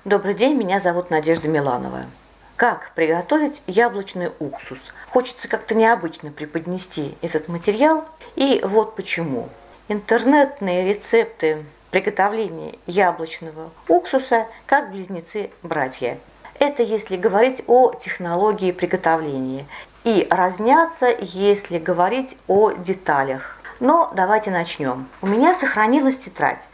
Добрый день, меня зовут Надежда Миланова. Как приготовить яблочный уксус? Хочется как-то необычно преподнести этот материал, и вот почему. Интернетные рецепты приготовления яблочного уксуса как близнецы-братья. Это если говорить о технологии приготовления. И разнятся, если говорить о деталях. Но давайте начнем. У меня сохранилась тетрадь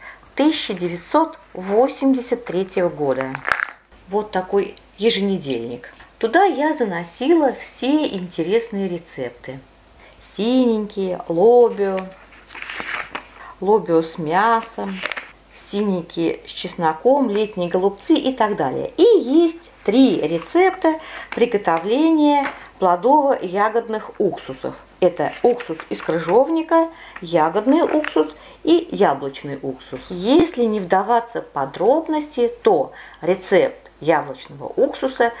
1983 года. Вот такой еженедельник. Туда я заносила все интересные рецепты. Синенькие, лобио с мясом, синенькие с чесноком, летние голубцы и так далее. И есть 3 рецепта приготовления плодово-ягодных уксусов. Это уксус из крыжовника, ягодный уксус и яблочный уксус. Если не вдаваться в подробности, то рецепт яблочного уксуса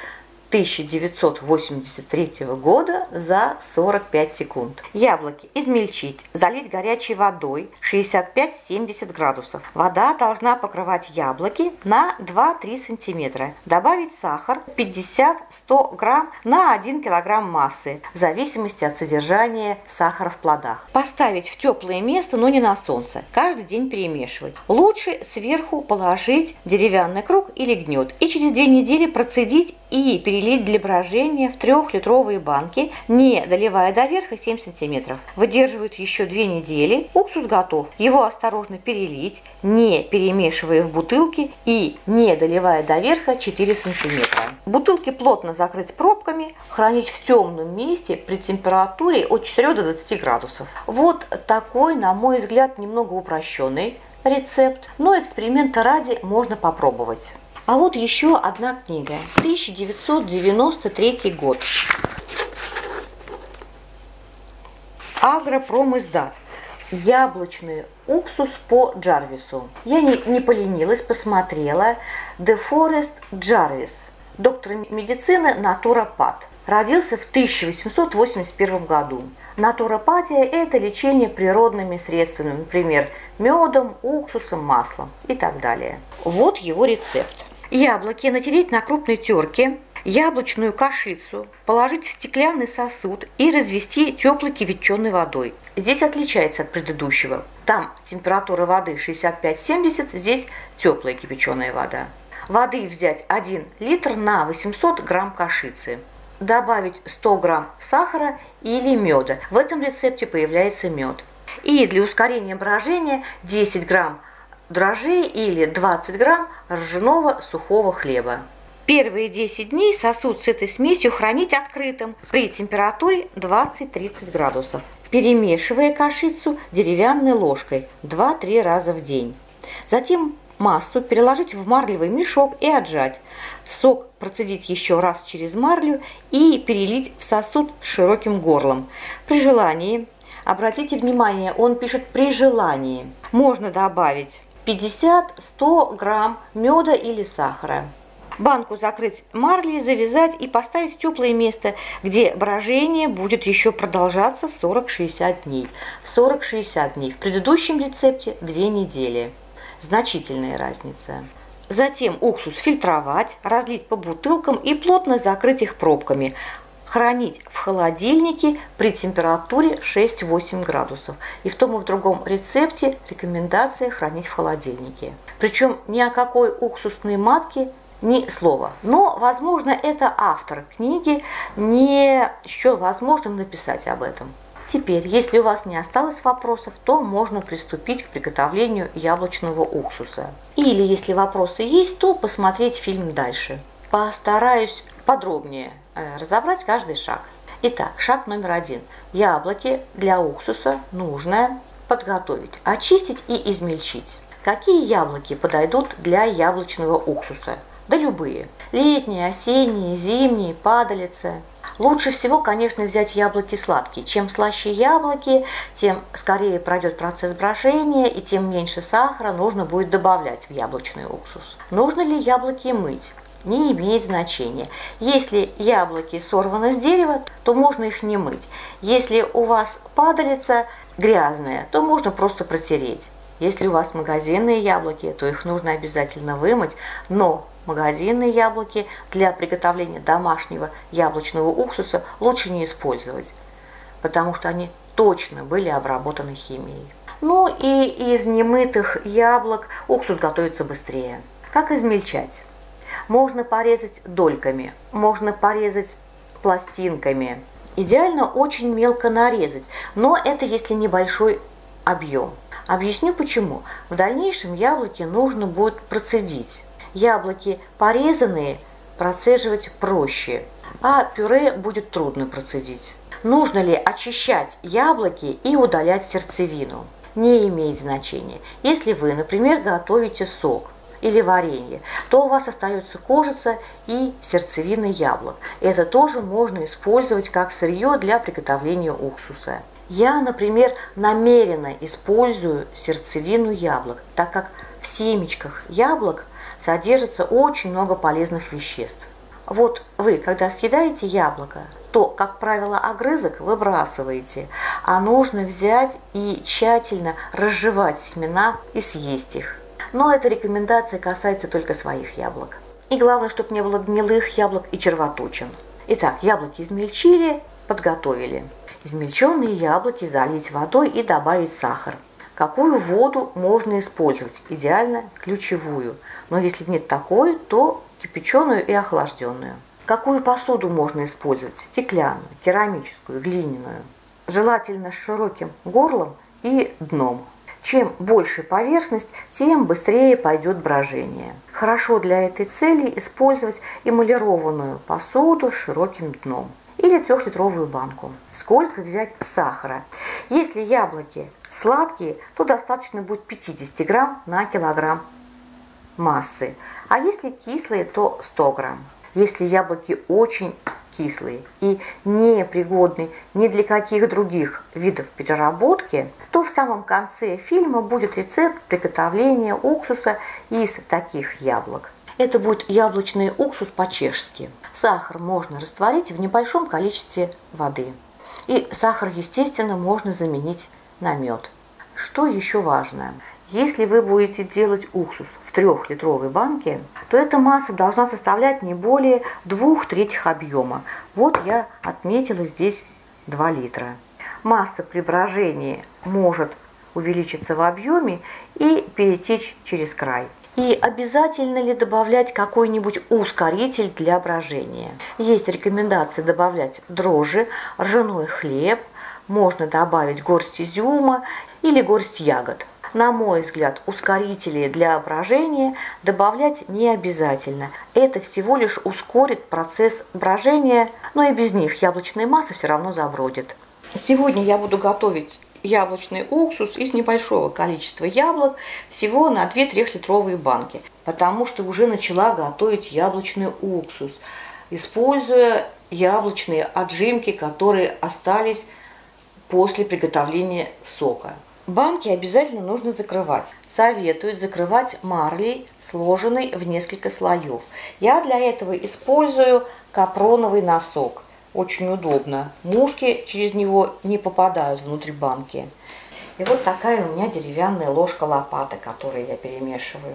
1983 года за 45 секунд. Яблоки измельчить, залить горячей водой 65-70 градусов. Вода должна покрывать яблоки на 2-3 сантиметра. Добавить сахар 50-100 грамм на 1 килограмм массы, в зависимости от содержания сахара в плодах. Поставить в теплое место, но не на солнце. Каждый день перемешивать. Лучше сверху положить деревянный круг или гнет. И через 2 недели процедить и перелить для брожения в 3-литровые банки, не доливая до верха 7 см. Выдерживают еще 2 недели. Уксус готов. Его осторожно перелить, не перемешивая в бутылке и не доливая до верха 4 см. Бутылки плотно закрыть пробками, хранить в темном месте при температуре от 4 до 20 градусов. Вот такой, на мой взгляд, немного упрощенный рецепт, но эксперимента ради можно попробовать. А вот еще одна книга. 1993 год. Агропромиздат. Яблочный уксус по Джарвису. Я не поленилась, посмотрела. Де Форест Джарвис. Доктор медицины, натуропат. Родился в 1881 году. Натуропатия – это лечение природными средствами, например, медом, уксусом, маслом и так далее. Вот его рецепт. Яблоки натереть на крупной терке, яблочную кашицу положить в стеклянный сосуд и развести теплой кипяченой водой. Здесь отличается от предыдущего. Там температура воды 65-70, здесь теплая кипяченая вода. Воды взять 1 литр на 800 грамм кашицы. Добавить 100 грамм сахара или меда. В этом рецепте появляется мед. И для ускорения брожения 10 грамм дрожжей или 20 грамм ржаного сухого хлеба. Первые 10 дней сосуд с этой смесью хранить открытым при температуре 20-30 градусов, перемешивая кашицу деревянной ложкой 2-3 раза в день. Затем массу переложить в марлевый мешок и отжать. Сок процедить еще раз через марлю и перелить в сосуд с широким горлом. При желании, обратите внимание, он пишет «при желании», можно добавить 50-100 грамм меда или сахара. Банку закрыть марлей, завязать и поставить в теплое место, где брожение будет еще продолжаться 40-60 дней. 40-60 дней. В предыдущем рецепте 2 недели. Значительная разница. Затем уксус фильтровать, разлить по бутылкам и плотно закрыть их пробками. Хранить в холодильнике при температуре 6-8 градусов. И в том и в другом рецепте рекомендация хранить в холодильнике. Причем ни о какой уксусной матке ни слова. Но, возможно, это автор книги не счел возможным написать об этом. Теперь, если у вас не осталось вопросов, то можно приступить к приготовлению яблочного уксуса. Или, если вопросы есть, то посмотреть фильм дальше. Постараюсь подробнее разобрать каждый шаг. Итак, шаг номер 1. Яблоки для уксуса нужно подготовить, очистить и измельчить. Какие яблоки подойдут для яблочного уксуса? Да любые. Летние, осенние, зимние, падалицы. Лучше всего, конечно, взять яблоки сладкие. Чем слаще яблоки, тем скорее пройдет процесс брожения и тем меньше сахара нужно будет добавлять в яблочный уксус. Нужно ли яблоки мыть? Не имеет значения. Если яблоки сорваны с дерева, то можно их не мыть. Если у вас падалица грязная, то можно просто протереть. Если у вас магазинные яблоки, то их нужно обязательно вымыть, но магазинные яблоки для приготовления домашнего яблочного уксуса лучше не использовать, потому что они точно были обработаны химией. Ну и из немытых яблок уксус готовится быстрее. Как измельчать? Можно порезать дольками, можно порезать пластинками. Идеально очень мелко нарезать, но это если небольшой объем. Объясню почему. В дальнейшем яблоки нужно будет процедить. Яблоки порезанные процеживать проще, а пюре будет трудно процедить. Нужно ли очищать яблоки и удалять сердцевину? Не имеет значения. Если вы, например, готовите сок или варенье, то у вас остается кожица и сердцевина яблок. Это тоже можно использовать как сырье для приготовления уксуса. Я, например, намеренно использую сердцевину яблок, так как в семечках яблок содержится очень много полезных веществ. Вот вы, когда съедаете яблоко, то, как правило, огрызок выбрасываете, а нужно взять и тщательно разжевать семена и съесть их. Но эта рекомендация касается только своих яблок. И главное, чтобы не было гнилых яблок и червоточин. Итак, яблоки измельчили, подготовили. Измельченные яблоки залить водой и добавить сахар. Какую воду можно использовать? Идеально ключевую. Но если нет такой, то кипяченую и охлажденную. Какую посуду можно использовать? Стеклянную, керамическую, глиняную. Желательно с широким горлом и дном. Чем больше поверхность, тем быстрее пойдет брожение. Хорошо для этой цели использовать эмалированную посуду с широким дном или 3-литровую банку. Сколько взять сахара? Если яблоки сладкие, то достаточно будет 50 грамм на килограмм массы, а если кислые, то 100 грамм. Если яблоки очень кислые и не пригодны ни для каких других видов переработки, то в самом конце фильма будет рецепт приготовления уксуса из таких яблок. Это будет яблочный уксус по-чешски. Сахар можно растворить в небольшом количестве воды. И сахар, естественно, можно заменить на мед. Что еще важно? Если вы будете делать уксус в 3-литровой банке, то эта масса должна составлять не более 2/3 объема. Вот я отметила здесь 2 литра. Масса при брожении может увеличиться в объеме и перетечь через край. И обязательно ли добавлять какой-нибудь ускоритель для брожения? Есть рекомендации добавлять дрожжи, ржаной хлеб, можно добавить горсть изюма или горсть ягод. На мой взгляд, ускорители для брожения добавлять не обязательно. Это всего лишь ускорит процесс брожения, но и без них яблочная масса все равно забродит. Сегодня я буду готовить яблочный уксус из небольшого количества яблок, всего на 2 3-литровые банки, потому что уже начала готовить яблочный уксус, используя яблочные отжимки, которые остались после приготовления сока. Банки обязательно нужно закрывать. Советуют закрывать марлей, сложенной в несколько слоев. Я для этого использую капроновый носок. Очень удобно. Мушки через него не попадают внутрь банки. И вот такая у меня деревянная ложка-лопата, которую я перемешиваю.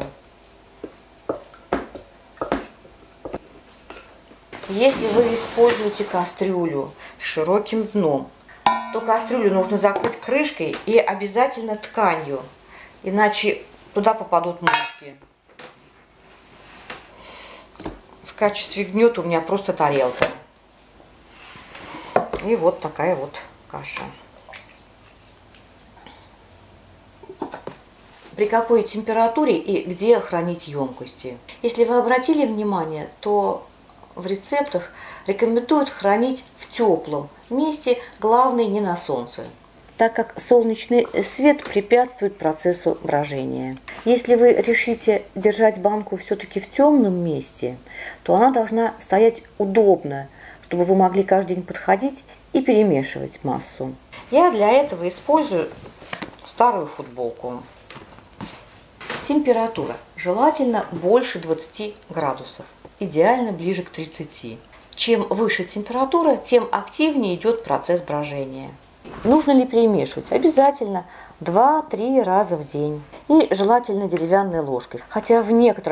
Если вы используете кастрюлю с широким дном, то кастрюлю нужно закрыть крышкой и обязательно тканью, иначе туда попадут мушки. В качестве гнета у меня просто тарелка. И вот такая вот каша. При какой температуре и где хранить емкости? Если вы обратили внимание, то в рецептах рекомендуют хранить в теплом месте, главное не на солнце, так как солнечный свет препятствует процессу брожения. Если вы решите держать банку все-таки в темном месте, то она должна стоять удобно, чтобы вы могли каждый день подходить и перемешивать массу. Я для этого использую старую футболку. Температура желательно больше 20 градусов, идеально ближе к 30. Чем выше температура, тем активнее идет процесс брожения. Нужно ли перемешивать? Обязательно 2-3 раза в день. И желательно деревянной ложкой. Хотя в некоторых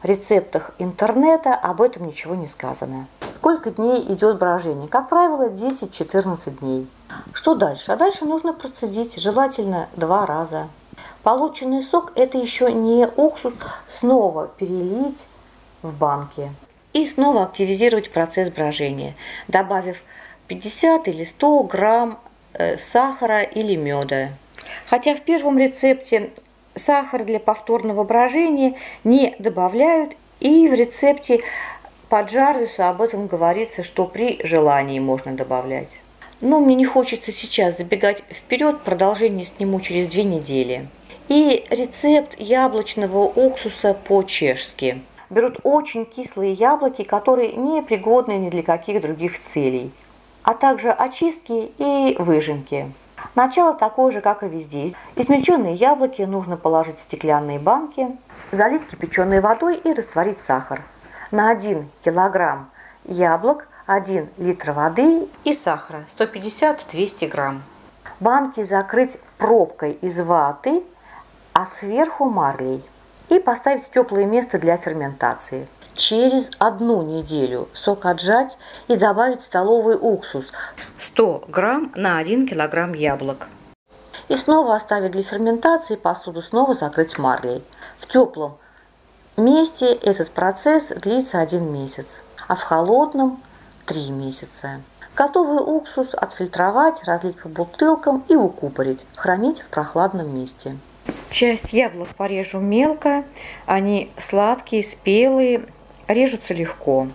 рецептах интернета об этом ничего не сказано. Сколько дней идет брожение? Как правило, 10-14 дней. Что дальше? А дальше нужно процедить, желательно 2 раза. Полученный сок – это еще не уксус, снова перелить в банки и снова активизировать процесс брожения, добавив 50 или 100 грамм сахара или меда. Хотя в первом рецепте сахар для повторного брожения не добавляют, и в рецепте по Джарвису об этом говорится, что при желании можно добавлять. Но мне не хочется сейчас забегать вперед, продолжение сниму через 2 недели. И рецепт яблочного уксуса по-чешски. Берут очень кислые яблоки, которые не пригодны ни для каких других целей, а также очистки и выжимки. Начало такое же, как и везде. Измельченные яблоки нужно положить в стеклянные банки, залить кипяченой водой и растворить сахар. На 1 килограмм яблок 1 литр воды и сахара 150-200 грамм. Банки закрыть пробкой из ваты, а сверху марлей. И поставить в теплое место для ферментации. Через 1 неделю сок отжать и добавить столовый уксус 100 грамм на 1 килограмм яблок. И снова оставить для ферментации, посуду снова закрыть марлей. В теплом месте этот процесс длится 1 месяц, а в холодном 3 месяца. Готовый уксус отфильтровать, разлить по бутылкам и укупорить, хранить в прохладном месте. Часть яблок порежу мелко, они сладкие, спелые, режутся легко.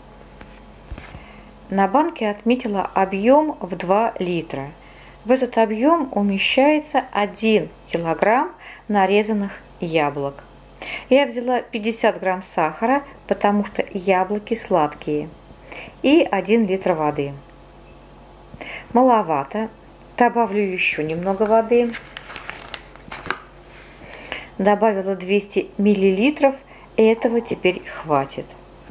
На банке отметила объем в 2 литра. В этот объем умещается 1 килограмм нарезанных яблок. Я взяла 50 грамм сахара, потому что яблоки сладкие, и 1 литр воды. Маловато, добавлю еще немного воды. Добавила 200 миллилитров, этого теперь хватит.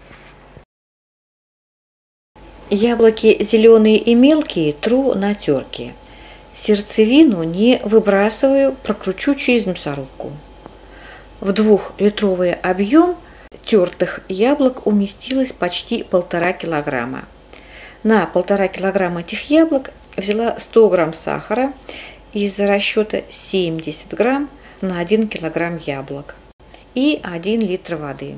Яблоки зеленые и мелкие тру на терке. Сердцевину не выбрасываю, прокручу через мясорубку. В 2-литровый объем тертых яблок уместилось почти 1,5 килограмма. На 1,5 килограмма этих яблок взяла 100 грамм сахара из расчета 70 грамм на 1 килограмм яблок и 1 литр воды.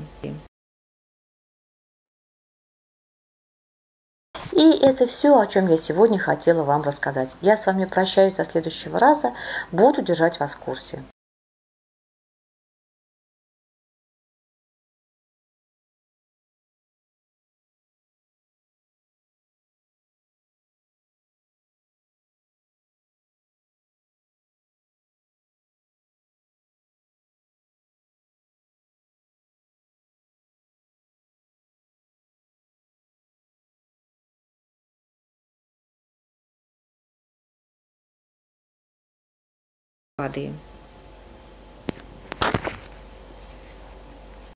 И это все, о чем я сегодня хотела вам рассказать. Я с вами прощаюсь до следующего раза, буду держать вас в курсе. Воды.